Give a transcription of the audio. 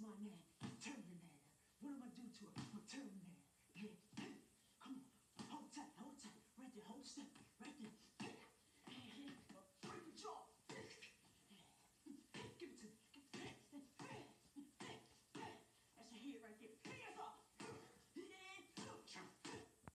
my name, Terminator. What am I do to her? I'm gonna